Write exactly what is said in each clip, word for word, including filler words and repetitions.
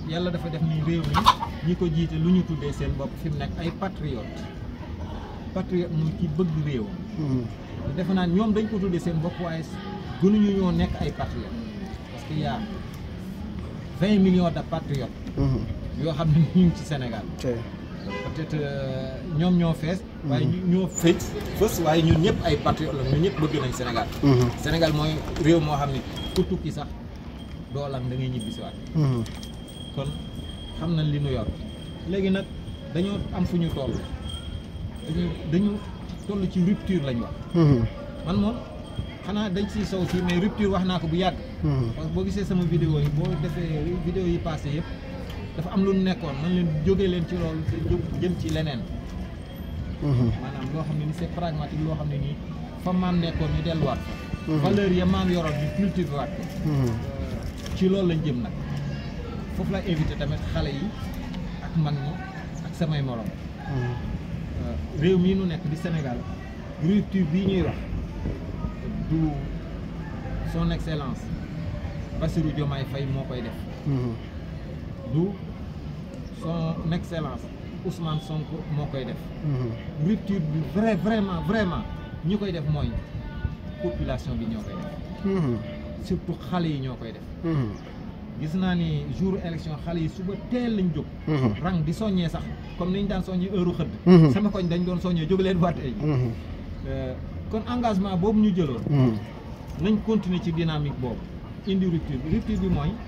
yàlla dafa def ni réew mi ñi ko jiite lu ñu tuddee seen bopp fi mu nekk ay patriote patriote muy ki bëgg réewam. defe naa ñoom dañ ko tuddee seen bopp waaye gënuñu ñoo nekk ay patriote parce que y a vingt millions de patriotes. yoo xam ne ñu ngi ci Sénégal. peut-être ñoom ñoo fees. waaye ñoo fees fës waaye ñun ñëpp ay patriotes la ñun ñëpp bëgg nañ Sénégal. Sénégal mooy réew moo xam ne ku tukki sax doolam da ngay ñibbi si waat. kon xam nañ li nu yor léegi nag dañoo am fu ñu toll dañu dañu toll ci rupture lañ wax. man moom xanaa dañ siy sow si mais rupture wax naa ko bu yàgg. parce que boo gisee sama vidéo yi boo defee vidéo yi passé yëpp dafa am lu nekkoon man leen jógee leen ci loolu te jëm ci leneen. maanaam loo xam ne ni c'est pragmatique loo xam ne nii fa maam nekkoon ñu delluwaat fa. valeur ya maam yoroon ñu cultivé waat ko. ci loolu lañ jëm nag foofu la invité tamit xale yi ak mag ñi ak samay morom. réew mii nu nekk di Sénégal rupture bii ñuy wax du son excellence Bassirou Diomaye Faye moo koy def. du son excellence Ousmane Sonko moo koy def. rupture bi vrai vraiment vraiment ñi koy def mooy population bi ñoo koy def. surtout xale yi ñoo koy def. gis naa ni jour élection xale yi suba teel lañ jóg. rang di soññee sax comme ni ñu daan soññee heure xëdd. sama koñ dañ doon soññee jóg leen waat kon engagement boobu ñu jëloon. nañ continuer ci dynamique boobu indi rupture bi rupture bi mooy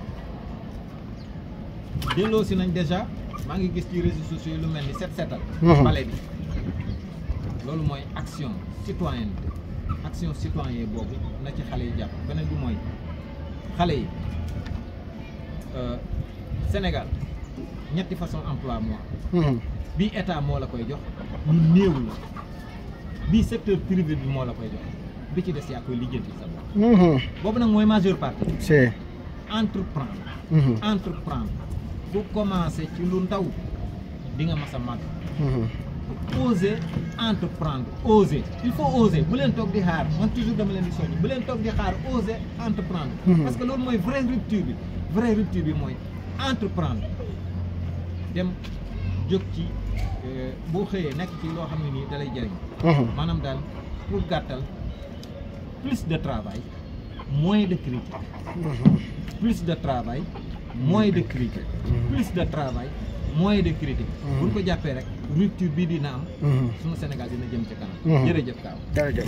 delloo si nañ déjà maa ngi gis ci réseaux sociaux yi lu mel ni set setal bale bi loolu mooy action citoyenneté action citoyen boobu na ci xale yi jàpp beneen bi mooy xale yi Sénégal ñetti façon emploi moo bii état moo la koy jox lu néew la bii secteur privé bi moo la koy jox bi ci des yaa koy lijjanti sa bopp boobu nag mooy majeure partie c'est entreprendre entreprendre bu commencé ci lu ndaw di nga mas a màgg oser entreprendre oser il faut oser bu leen toog di xaar man toujours dama leen di soññ bu leen toog di xaar oser entreprendre parce que loolu mooy vraie rupture bi vraie rupture bi mooy entreprendre dem jóg ci boo xëyee nekk ci loo xam ne nii dalay jëriñ maanaam daal pour gàttal plus de travail moins de critique plus de travail moins de critique plus de travail moins de critique buñ ko jàppee rek rupture bii dina am sunu Sénégal dina jëm ci kanam jërëjëf Kaaw.